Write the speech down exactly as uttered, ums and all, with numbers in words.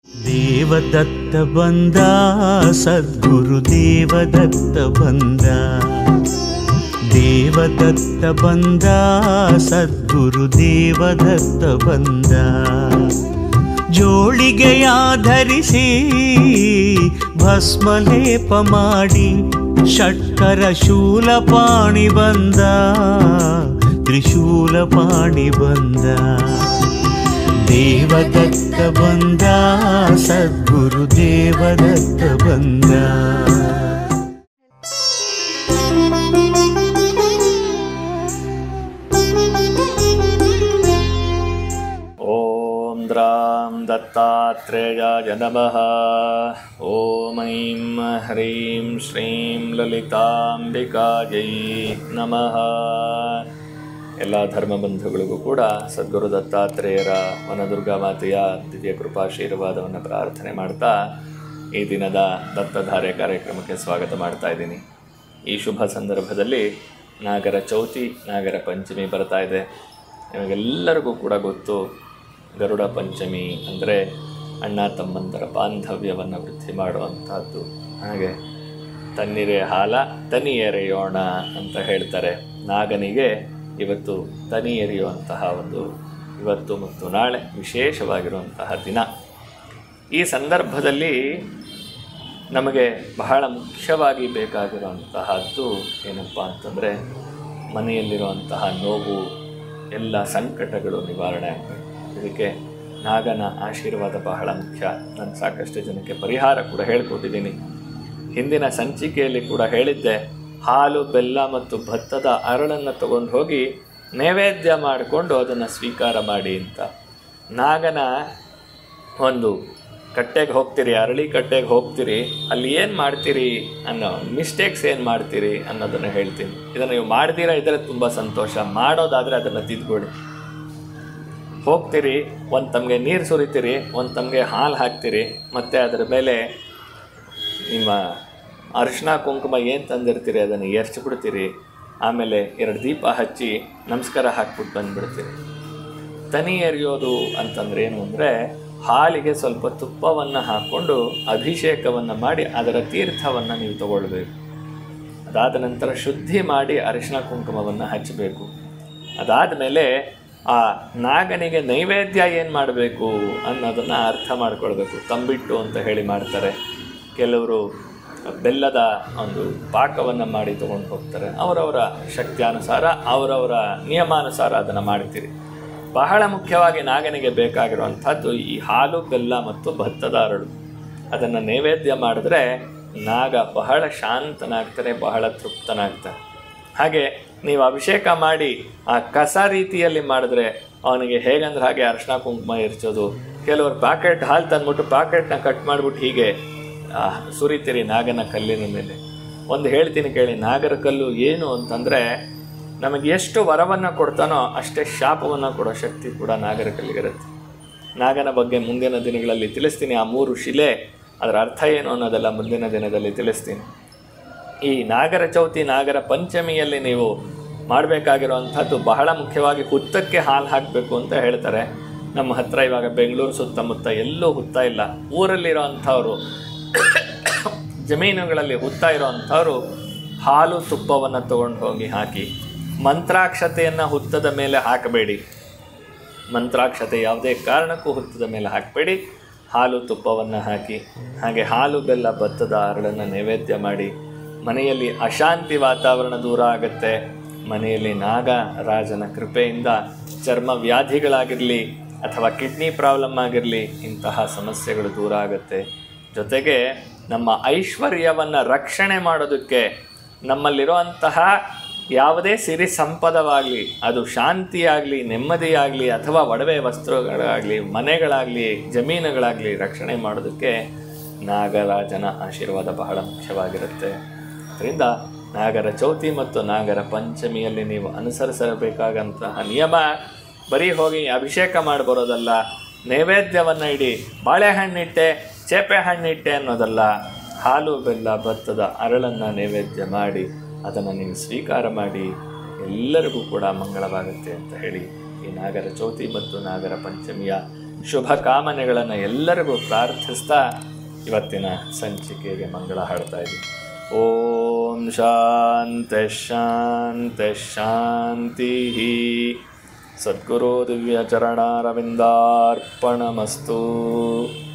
ದೇವದತ್ತ ಬಂದ ಸದ್ಗುರು ದೇವದತ್ತ ಬಂದ, ದೇವದತ್ತ ಬಂದ ಸದ್ಗುರು ದೇವದತ್ತ ಬಂದ. ಜೋಳಿಗೆಯ ಧರಿಸಿ ಭಸ್ಮಲೇಪ ಮಾಡಿ ಷಟ್ಕರ ಶೂಲಪಾಣಿ ಬಂದ, ತ್ರಿಶೂಲಪಾಣಿ ಬಂದ. ದೇವದತ್ತ ಬಂದ ಸದ್ಗುರು ದೇವದತ್ತ ಬಂದ. ಓಂ ದ್ರಾಂ ದತ್ತಾತ್ರೇಯಾಯ ನಮಃ. ಓಂ ಐಂ ಹ್ರೀಂ ಶ್ರೀಂ ಲಲಿತಾಂಬಿಕಾಯೈ ನಮಃ. ಎಲ್ಲ ಧರ್ಮಬಂಧುಗಳಿಗೂ ಕೂಡ ಸದ್ಗುರು ದತ್ತಾತ್ರೇಯರ ವನದುರ್ಗಾ ಮಾತೆಯ ದಿವ್ಯ ಕೃಪಾಶೀರ್ವಾದವನ್ನು ಪ್ರಾರ್ಥನೆ ಮಾಡ್ತಾ ಈ ದಿನದ ದತ್ತಧಾರೆ ಕಾರ್ಯಕ್ರಮಕ್ಕೆ ಸ್ವಾಗತ ಮಾಡ್ತಾ ಇದ್ದೀನಿ. ಈ ಶುಭ ಸಂದರ್ಭದಲ್ಲಿ ನಾಗರ ಚೌತಿ, ನಾಗರ ಪಂಚಮಿ ಬರ್ತಾ ಇದೆ. ನಿಮಗೆಲ್ಲರಿಗೂ ಕೂಡ ಗೊತ್ತು, ಗರುಡ ಪಂಚಮಿ ಅಂದರೆ ಅಣ್ಣ ತಮ್ಮಂದರ ಬಾಂಧವ್ಯವನ್ನು ವೃದ್ಧಿ ಮಾಡುವಂತಹದ್ದು. ಹಾಗೆ ತನ್ನಿರೆ ಹಾಲ ತನಿ ಎರೆಯೋಣ ಅಂತ ಹೇಳ್ತಾರೆ. ನಾಗನಿಗೆ ಇವತ್ತು ತನಿ ಎರೆಯುವಂತಹ ಒಂದು ಇವತ್ತು ಮತ್ತು ನಾಳೆ ವಿಶೇಷವಾಗಿರುವಂತಹ ದಿನ. ಈ ಸಂದರ್ಭದಲ್ಲಿ ನಮಗೆ ಬಹಳ ಮುಖ್ಯವಾಗಿ ಬೇಕಾಗಿರುವಂತಹದ್ದು ಏನಪ್ಪ ಅಂತಂದರೆ, ಮನೆಯಲ್ಲಿರುವಂತಹ ನೋವು, ಎಲ್ಲ ಸಂಕಟಗಳು ನಿವಾರಣೆ ಆಗಬೇಕು. ಇದಕ್ಕೆ ನಾಗನ ಆಶೀರ್ವಾದ ಬಹಳ ಮುಖ್ಯ. ನಾನು ಸಾಕಷ್ಟು ಜನಕ್ಕೆ ಪರಿಹಾರ ಕೂಡ ಹೇಳ್ಕೊಟ್ಟಿದ್ದೀನಿ. ಹಿಂದಿನ ಸಂಚಿಕೆಯಲ್ಲಿ ಕೂಡ ಹೇಳಿದ್ದೆ, ಹಾಲು ಬೆಲ್ಲ ಮತ್ತು ಭತ್ತದ ಅರಳನ್ನು ತಗೊಂಡು ಹೋಗಿ ನೈವೇದ್ಯ ಮಾಡಿಕೊಂಡು ಅದನ್ನು ಸ್ವೀಕಾರ ಮಾಡಿ ಅಂತ. ನಾಗನ ಒಂದು ಕಟ್ಟೆಗೆ ಹೋಗ್ತೀರಿ, ಅರಳಿ ಕಟ್ಟೆಗೆ ಹೋಗ್ತೀರಿ, ಅಲ್ಲಿ ಏನು ಮಾಡ್ತೀರಿ ಅನ್ನೋ ಮಿಸ್ಟೇಕ್ಸ್ ಏನು ಮಾಡ್ತೀರಿ ಅನ್ನೋದನ್ನು ಹೇಳ್ತೀನಿ. ಇದನ್ನು ನೀವು ಮಾಡ್ತೀರಾ ಇದ್ದರೆ ತುಂಬ ಸಂತೋಷ, ಮಾಡೋದಾದರೆ ಅದನ್ನು ತಿದ್ಕೊಳ್ಳಿ. ಹೋಗ್ತೀರಿ, ಒಂದು ತಮಗೆ ನೀರು ಸುರಿತೀರಿ, ಒಂದು ತಮಗೆ ಹಾಲು ಹಾಕ್ತೀರಿ, ಮತ್ತು ಅದರ ಮೇಲೆ ನಿಮ್ಮ ಅರಿಶಿನ ಕುಂಕುಮ ಏನು ತಂದಿರ್ತೀರಿ ಅದನ್ನು ಎರಚಿಬಿಡ್ತೀರಿ. ಆಮೇಲೆ ಎರಡು ದೀಪ ಹಚ್ಚಿ ನಮಸ್ಕಾರ ಹಾಕ್ಬಿಟ್ಟು ಬಂದುಬಿಡ್ತೀರಿ. ತನಿ ಎರೆಯೋದು ಅಂತಂದ್ರೆ ಏನು ಅಂದರೆ, ಹಾಲಿಗೆ ಸ್ವಲ್ಪ ತುಪ್ಪವನ್ನು ಹಾಕ್ಕೊಂಡು ಅಭಿಷೇಕವನ್ನು ಮಾಡಿ ಅದರ ತೀರ್ಥವನ್ನು ನೀವು ತಗೊಳ್ಬೇಕು. ಅದಾದ ನಂತರ ಶುದ್ಧಿ ಮಾಡಿ ಅರಿಶಿನ ಕುಂಕುಮವನ್ನು ಹಚ್ಚಬೇಕು. ಅದಾದ ಮೇಲೆ ಆ ನಾಗನಿಗೆ ನೈವೇದ್ಯ ಏನು ಮಾಡಬೇಕು ಅನ್ನೋದನ್ನು ಅರ್ಥ ಮಾಡ್ಕೊಳ್ಬೇಕು. ತಂಬಿಟ್ಟು ಅಂತ ಹೇಳಿ ಮಾಡ್ತಾರೆ. ಕೆಲವರು ಬೆಲ್ಲದ ಒಂದು ಪಾಕವನ್ನು ಮಾಡಿ ತೊಗೊಂಡು ಹೋಗ್ತಾರೆ. ಅವರವರ ಶಕ್ತಿಯಾನುಸಾರ, ಅವರವರ ನಿಯಮಾನುಸಾರ ಅದನ್ನು ಮಾಡ್ತೀರಿ. ಬಹಳ ಮುಖ್ಯವಾಗಿ ನಾಗನಿಗೆ ಬೇಕಾಗಿರುವಂಥದ್ದು ಈ ಹಾಲು, ಬೆಲ್ಲ ಮತ್ತು ಭತ್ತದ ಅರಳು. ಅದನ್ನು ನೈವೇದ್ಯ ಮಾಡಿದ್ರೆ ನಾಗ ಬಹಳ ಶಾಂತನಾಗ್ತಾರೆ, ಬಹಳ ತೃಪ್ತನಾಗ್ತಾರೆ. ಹಾಗೆ ನೀವು ಅಭಿಷೇಕ ಮಾಡಿ ಆ ಕಸ ರೀತಿಯಲ್ಲಿ ಮಾಡಿದ್ರೆ ಅವನಿಗೆ ಹೇಗಂದ್ರೆ ಹಾಗೆ ಅರಿಶಿನ ಕುಂಕುಮ ಎರಚೋದು. ಕೆಲವರು ಪ್ಯಾಕೆಟ್ ಹಾಲು ತಂದ್ಬಿಟ್ಟು ಪ್ಯಾಕೆಟ್ನ ಕಟ್ ಮಾಡಿಬಿಟ್ಟು ಹೀಗೆ ಸುರಿತೀರಿ ನಾಗನ ಕಲ್ಲಿನ ಮೇಲೆ. ಒಂದು ಹೇಳ್ತೀನಿ ಕೇಳಿ, ನಾಗರ ಕಲ್ಲು ಏನು ಅಂತಂದರೆ, ನಮಗೆ ಎಷ್ಟು ವರವನ್ನು ಕೊಡ್ತಾನೋ ಅಷ್ಟೇ ಶಾಪವನ್ನು ಕೊಡೋ ಶಕ್ತಿ ಕೂಡ ನಾಗರ ಕಲ್ಲಿಗಿರುತ್ತೆ. ನಾಗನ ಬಗ್ಗೆ ಮುಂದಿನ ದಿನಗಳಲ್ಲಿ ತಿಳಿಸ್ತೀನಿ. ಆ ಮೂರು ಶಿಲೆ ಅದರ ಅರ್ಥ ಏನು ಅನ್ನೋದೆಲ್ಲ ಮುಂದಿನ ದಿನದಲ್ಲಿ ತಿಳಿಸ್ತೀನಿ. ಈ ನಾಗರ ಚೌತಿ, ನಾಗರ ಪಂಚಮಿಯಲ್ಲಿ ನೀವು ಮಾಡಬೇಕಾಗಿರುವಂಥದ್ದು ಬಹಳ ಮುಖ್ಯವಾಗಿ ಹುತ್ತಕ್ಕೆ ಹಾಲು ಹಾಕಬೇಕು ಅಂತ ಹೇಳ್ತಾರೆ. ನಮ್ಮ ಹತ್ರ ಇವಾಗ ಬೆಂಗಳೂರು ಸುತ್ತಮುತ್ತ ಎಲ್ಲೂ ಹುತ್ತ ಇಲ್ಲ. ಊರಲ್ಲಿರೋ ಅಂಥವರು, ಜಮೀನುಗಳಲ್ಲಿ ಹುತ್ತ ಇರೋ ಅಂಥವರು ಹಾಲು ತುಪ್ಪವನ್ನು ತೊಗೊಂಡು ಹೋಗಿ ಹಾಕಿ. ಮಂತ್ರಾಕ್ಷತೆಯನ್ನು ಹುತ್ತದ ಮೇಲೆ ಹಾಕಬೇಡಿ. ಮಂತ್ರಾಕ್ಷತೆ ಯಾವುದೇ ಕಾರಣಕ್ಕೂ ಹುತ್ತದ ಮೇಲೆ ಹಾಕಬೇಡಿ. ಹಾಲು ತುಪ್ಪವನ್ನು ಹಾಕಿ, ಹಾಗೆ ಹಾಲು ಬೆಲ್ಲ ಭತ್ತದ ಅರಳನ್ನು ನೈವೇದ್ಯ ಮಾಡಿ. ಮನೆಯಲ್ಲಿ ಅಶಾಂತಿ ವಾತಾವರಣ ದೂರ ಆಗುತ್ತೆ. ಮನೆಯಲ್ಲಿ ನಾಗರಾಜನ ಕೃಪೆಯಿಂದ ಚರ್ಮ ವ್ಯಾಧಿಗಳಾಗಿರಲಿ ಅಥವಾ ಕಿಡ್ನಿ ಪ್ರಾಬ್ಲಮ್ ಆಗಿರಲಿ, ಇಂತಹ ಸಮಸ್ಯೆಗಳು ದೂರ ಆಗುತ್ತೆ. ಜೊತೆಗೆ ನಮ್ಮ ಐಶ್ವರ್ಯವನ್ನು ರಕ್ಷಣೆ ಮಾಡೋದಕ್ಕೆ ನಮ್ಮಲ್ಲಿರುವಂತಹ ಯಾವುದೇ ಸಿರಿ ಸಂಪದವಾಗಲಿ, ಅದು ಶಾಂತಿಯಾಗಲಿ, ನೆಮ್ಮದಿಯಾಗಲಿ, ಅಥವಾ ಒಡವೆ ವಸ್ತ್ರಗಳಾಗಲಿ, ಮನೆಗಳಾಗಲಿ, ಜಮೀನುಗಳಾಗಲಿ ರಕ್ಷಣೆ ಮಾಡೋದಕ್ಕೆ ನಾಗರಾಜನ ಆಶೀರ್ವಾದ ಬಹಳ ಮುಖ್ಯವಾಗಿರುತ್ತೆ. ಅದರಿಂದ ನಾಗರ ಚೌತಿ ಮತ್ತು ನಾಗರ ಪಂಚಮಿಯಲ್ಲಿ ನೀವು ಅನುಸರಿಸಬೇಕಾದಂತಹ ನಿಯಮ ಬರೀ ಹೋಗಿ ಅಭಿಷೇಕ ಮಾಡಿ ಬರೋದಲ್ಲ, ನೈವೇದ್ಯವನ್ನು ಇಡಿ, ಬಾಳೆಹಣ್ಣಿಟ್ಟೆ, ಚೇಪೆ ಹಣ್ಣಿಟ್ಟೆ ಅನ್ನೋದಲ್ಲ. ಹಾಲು ಬೆಲ್ಲ ಭತ್ತದ ಅರಳನ್ನು ನೈವೇದ್ಯ ಮಾಡಿ ಅದನ್ನು ನೀವು ಸ್ವೀಕಾರ ಮಾಡಿ, ಎಲ್ಲರಿಗೂ ಕೂಡ ಮಂಗಳವಾಗುತ್ತೆ ಅಂತ ಹೇಳಿ ಈ ನಾಗರ ಚೌತಿ ಮತ್ತು ನಾಗರ ಪಂಚಮಿಯ ಶುಭ ಕಾಮನೆಗಳನ್ನು ಎಲ್ಲರಿಗೂ ಪ್ರಾರ್ಥಿಸ್ತಾ ಇವತ್ತಿನ ಸಂಚಿಕೆಗೆ ಮಂಗಳ ಹಾಡ್ತಾ ಇದ್ದೀವಿ. ಓಂ ಶಾಂತಿ ಶಾಂತಿ ಶಾಂತಿ. ಸದ್ಗುರು ದಿವ್ಯ ಚರಣಾರವಿಂದಾರ್ಪಣಮಸ್ತು.